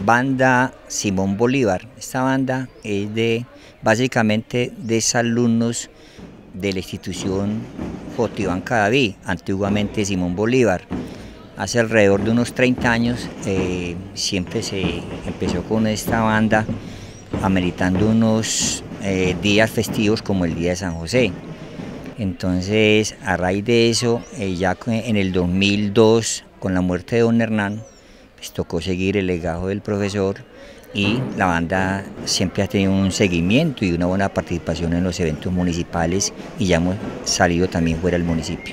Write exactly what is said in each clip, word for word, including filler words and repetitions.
banda Simón Bolívar. Esta banda es de básicamente de alumnos de la institución J. Iván Cadavid, antiguamente Simón Bolívar. Hace alrededor de unos treinta años eh, siempre se empezó con esta banda ameritando unos eh, días festivos como el Día de San José. Entonces, a raíz de eso, eh, ya en el dos mil dos, con la muerte de don Hernán, pues tocó seguir el legado del profesor y la banda siempre ha tenido un seguimiento y una buena participación en los eventos municipales y ya hemos salido también fuera del municipio.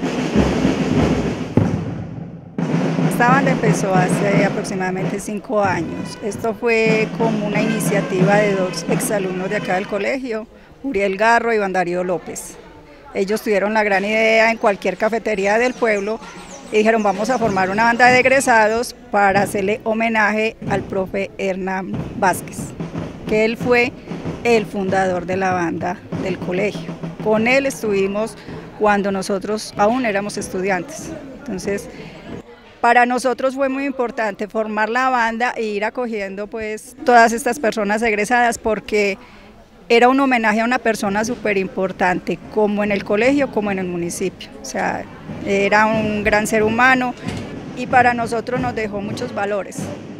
Esta banda empezó hace aproximadamente cinco años. Esto fue como una iniciativa de dos exalumnos de acá del colegio, Uriel Garro y Iván Darío López. Ellos tuvieron la gran idea en cualquier cafetería del pueblo y dijeron vamos a formar una banda de egresados para hacerle homenaje al profe Hernán Vázquez, que él fue el fundador de la banda del colegio. Con él estuvimos cuando nosotros aún éramos estudiantes. Entonces, para nosotros fue muy importante formar la banda e ir acogiendo pues todas estas personas egresadas porque era un homenaje a una persona súper importante, como en el colegio como en el municipio. O sea, era un gran ser humano y para nosotros nos dejó muchos valores.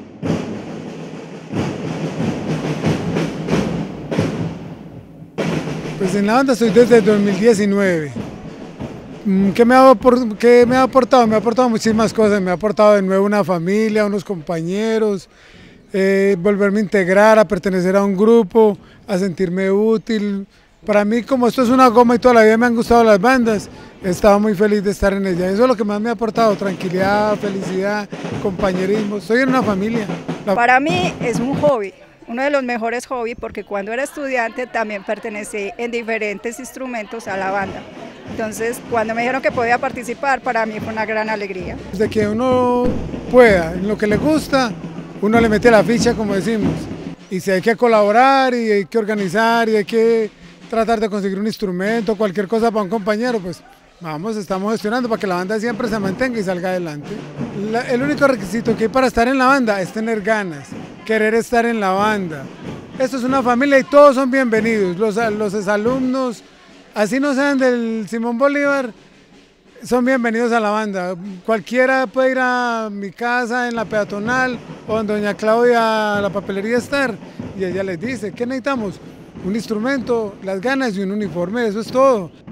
Pues en la banda estoy desde el dos mil diecinueve. ¿Qué me, ha, ¿Qué me ha aportado? Me ha aportado muchísimas cosas, me ha aportado de nuevo una familia, unos compañeros, eh, volverme a integrar, a pertenecer a un grupo, a sentirme útil. Para mí, como esto es una goma y toda la vida me han gustado las bandas, he estado muy feliz de estar en ella. Eso es lo que más me ha aportado, tranquilidad, felicidad, compañerismo. Estoy en una familia. La... Para mí es un hobby. Uno de los mejores hobbies porque cuando era estudiante también pertenecí en diferentes instrumentos a la banda. Entonces cuando me dijeron que podía participar para mí fue una gran alegría. Desde que uno pueda, en lo que le gusta, uno le mete la ficha como decimos. Y si hay que colaborar y hay que organizar y hay que tratar de conseguir un instrumento, cualquier cosa para un compañero, pues vamos, estamos gestionando para que la banda siempre se mantenga y salga adelante. La, el único requisito que hay para estar en la banda es tener ganas, querer estar en la banda. Esto es una familia y todos son bienvenidos, los, los exalumnos, así no sean del Simón Bolívar, son bienvenidos a la banda. Cualquiera puede ir a mi casa en la peatonal o en doña Claudia a la papelería estar y ella les dice, ¿qué necesitamos? Un instrumento, las ganas y un uniforme, eso es todo.